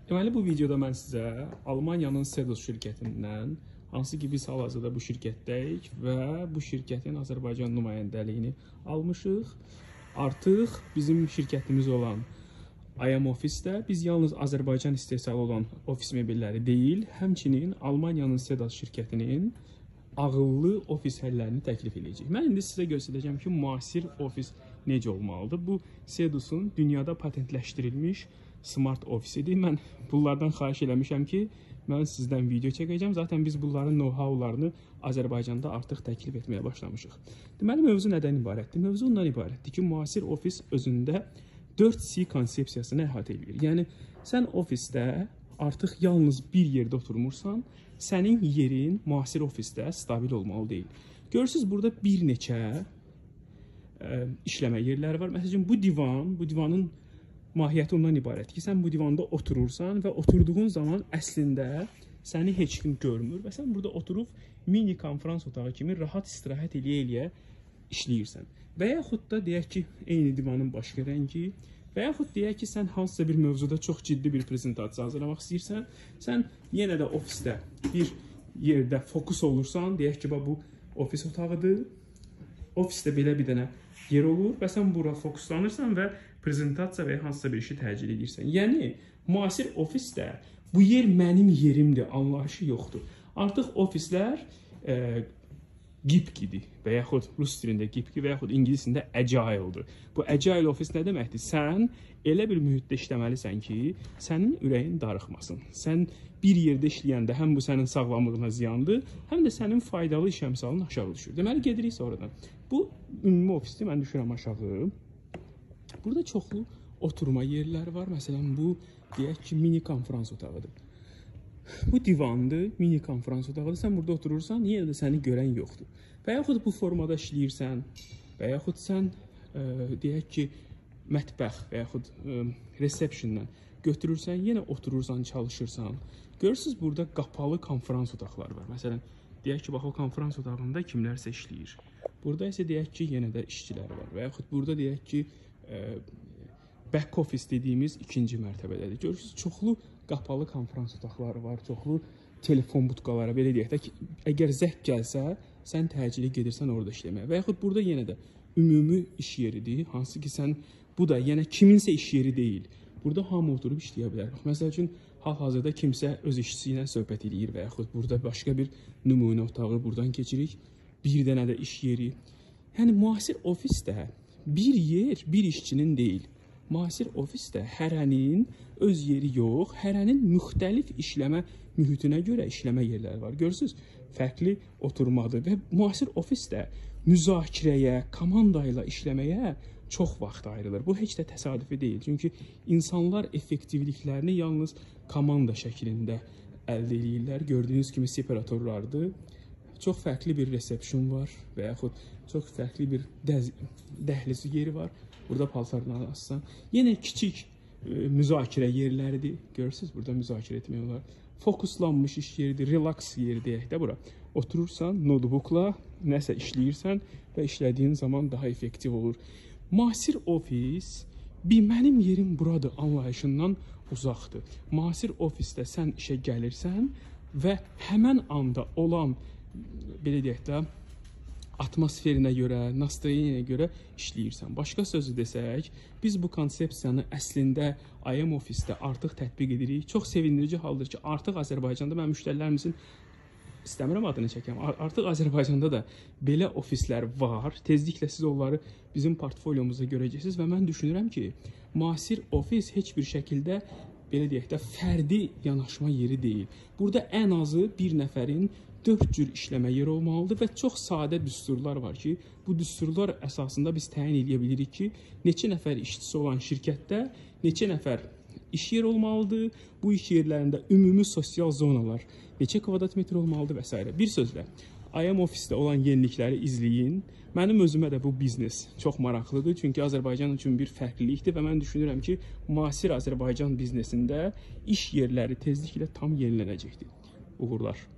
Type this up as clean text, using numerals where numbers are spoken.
Deməli, bu videoda mən sizə Almaniyanın Sedos şirkətindən, hansı ki biz hal-hazırda bu şirkətdəyik və bu şirkətin Azərbaycan nümayəndəliyini almışıq. Artıq bizim şirkətimiz olan IM Office-də biz yalnız Azərbaycan istehsalı olan ofis mebelləri deyil, həmçinin Almaniyanın Sedos şirkətinin ağıllı ofis həllərini təklif edəcəyik. Mən indi sizə göstərəcəm ki, müasir ofis necə olmalıdır. Bu Sedos'un dünyada patentləşdirilmiş smart ofisidir. Mən bunlardan xahiş eləmişəm ki, mən sizdən video çəkəcəm. Zaten biz bunların know-how'larını Azərbaycanda artıq təklif etməyə başlamışıq. Deməli, mövzu nədən ibarətdir? Mövzu ondan ibarətdir ki, müasir ofis özündə 4C konsepsiyasını əhatə edir. Yəni, sən ofisdə artıq yalnız bir yerdə oturmursan, sənin yerin müasir ofisdə stabil olmalı deyil. Görürsünüz, burada bir neçə işləmə yerləri var. Məsələn, bu divanın mahiyyəti ondan ibarət ki, sən bu divanda oturursan və oturduğun zaman əslində səni heç kim görmür və sən burada oturub mini konferans otağı kimi rahat istirahət eləyə-eləyə işləyirsən. Və yaxud da deyək ki, eyni divanın başqa rəngi və yaxud deyək ki, sən hansısa bir mövzuda çox ciddi bir prezentasiya hazırlamaq istəyirsən, sən yenə də ofisdə bir yerdə fokus olursan, deyək ki, bu ofis otağıdır, ofisdə belə bir dənə yer olur və sən bura fokuslanırsan və prezentasiya və ya hansısa bir işi təcil edirsən. Yəni, müasir ofisdə bu yer mənim yerimdir, anlayışı yoxdur. Artıq ofislər gipkidir və yaxud rus dilində gipki və yaxud ingilisində agile'dır. Bu agile ofis nə deməkdir? Sən elə bir mühitdə işləməlisən ki, sənin ürəyin darıxmasın. Sən bir yerdə işləyəndə həm bu sənin sağlamlığına ziyandır, həm də sənin faydalı iş əmsalın aşağı düşür. Deməli, gedirik sonradan. Bu ümumi ofisdir, mən düşürəm aşağı. Burada çoxlu oturma yerləri var. Məsələn, bu deyək ki, mini konferans otağıdır. Bu divandır, mini konferans otağıdır. Sən burada oturursan, yenə də səni görən yoxdur. Və yaxud bu formada işləyirsən, və yaxud sən deyək ki, mətbəx və yaxud receptiondan götürürsən, yenə oturursan, çalışırsan. Görürsünüz, burada qapalı konferans otaqları var. Məsələn, deyək ki, bax o konferans otağında kimlərsə işləyir. Burada isə deyək ki, yenə də işçilər var. Və yaxud burada deyək ki, back office dediyimiz ikinci mərtəbədədir. Görürsünüz, çoxlu qapalı konferans otaqları var, çoxlu telefon butqaları, belə deyək də ki, əgər zəng gəlsə, sən təcili gedirsən orada işləməyə. Və yaxud burada yenə də ümumi iş yeridir, hansı ki, sən, bu da yenə kiminsə iş yeri deyil. Burada hamı oturub işləyə bilər. Məsəl üçün, hal-hazırda kimsə öz işçisi ilə söhbət edir və yaxud burada başqa bir nümunə otağı buradan keçirik, bir dənə də iş yeri. Yəni, müasir ofisdə bir yer, bir işçinin deyil. Müasir ofisdə hərənin öz yeri yox, hərənin müxtəlif işləmə mühitinə görə işləmə yerləri var. Görürsünüz, fərqli oturmadır və müasir ofisdə müzakirəyə, komanda ilə işləməyə çox vaxt ayrılır. Bu heç də təsadüfi deyil. Çünki insanlar effektivliklərini yalnız komanda şəklində əldə edirlər. Gördüyünüz kimi separatorlardır. Çox fərqli bir resepsiyon var və yaxud çox fərqli bir dəhlizi yeri var. Burada paltarlarını assan. Yenə kiçik müzakirə yerləridir. Görürsünüz, burada müzakirə etmək olar. Fokuslanmış iş yeridir, relax yeri deyək də bura. Oturursan, notebookla nəsə işləyirsən və işlədiyin zaman daha effektiv olur. Müasir ofis, mənim yerim buradır anlayışından uzaqdır. Müasir ofisdə sən işə gəlirsən və həmən anda olan, belə deyək də, atmosferinə görə, nastroyeniyyə görə işləyirsən. Başqa sözü desək, biz bu konsepsiyanı əslində IM ofisdə artıq tətbiq edirik. Çox sevindirici haldır ki, artıq Azərbaycanda, mən müştərilərimizin, istəmirəm adını çəkəm, artıq Azərbaycanda da belə ofislər var. Tezliklə siz onları bizim portfolyomuzda görəcəksiniz və mən düşünürəm ki, müasir ofis heç bir şəkildə, belə deyək də, fərdi yanaşma yeri deyil. Burada ən azı bir nəfərin 4 cür işləmə yeri olmalıdır və çox sadə düsturlar var ki, bu düsturlar əsasında biz təyin edə bilirik ki, neçə nəfər işçisi olan şirkətdə neçə nəfər iş yeri olmalıdır, bu iş yerlərində ümumi sosial zonalar neçə kvadrat metr olmalıdır və s. Bir sözlə, IM ofisdə olan yenilikləri izləyin. Mənim özümə də bu biznes çox maraqlıdır, çünki Azərbaycan üçün bir fərqlilikdir və mən düşünürəm ki, müasir Azərbaycan biznesində iş yerləri tezliklə tam yenilənəcəkdir. Uğurlar.